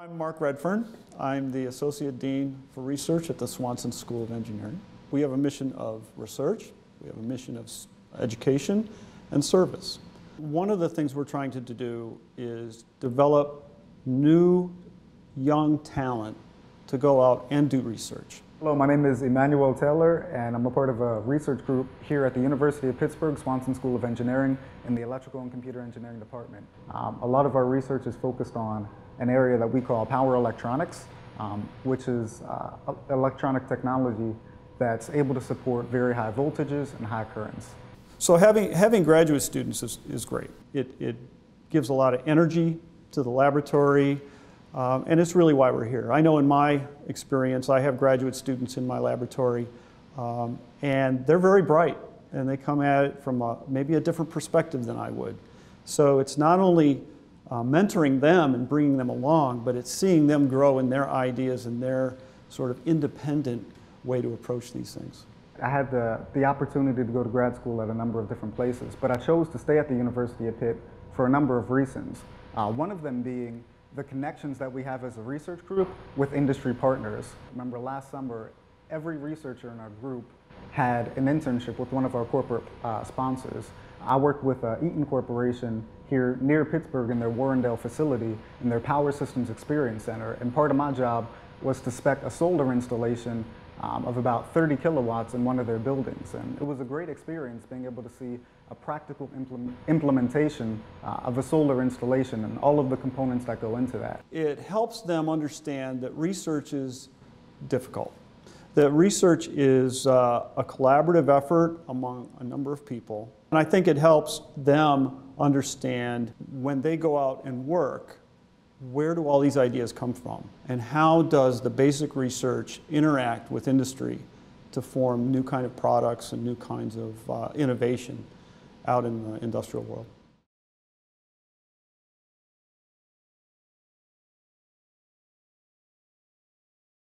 I'm Mark Redfern. I'm the Associate Dean for Research at the Swanson School of Engineering. We have a mission of research, we have a mission of education and service. One of the things we're trying to do is develop new young talent to go out and do research. Hello, my name is Emmanuel Taylor, and I'm a part of a research group here at the University of Pittsburgh, Swanson School of Engineering, in the Electrical and Computer Engineering Department. A lot of our research is focused on an area that we call power electronics, which is electronic technology that's able to support very high voltages and high currents. So having graduate students is great. It gives a lot of energy to the laboratory, and it's really why we're here. I know in my experience, I have graduate students in my laboratory, and they're very bright, and they come at it from maybe a different perspective than I would. So it's not only mentoring them and bringing them along, but it's seeing them grow in their ideas and their sort of independent way to approach these things. I had the opportunity to go to grad school at a number of different places, but I chose to stay at the University of Pitt for a number of reasons. One of them being the connections that we have as a research group with industry partners. Remember last summer, every researcher in our group had an internship with one of our corporate sponsors. I worked with Eaton Corporation here near Pittsburgh in their Warrendale facility in their Power Systems Experience Center, and part of my job was to spec a solar installation of about 30 kilowatts in one of their buildings. And it was a great experience being able to see a practical implementation of a solar installation and all of the components that go into that. It helps them understand that research is difficult, that research is a collaborative effort among a number of people. And I think it helps them understand when they go out and work, where do all these ideas come from? And how does the basic research interact with industry to form new kind of products and new kinds of innovation out in the industrial world?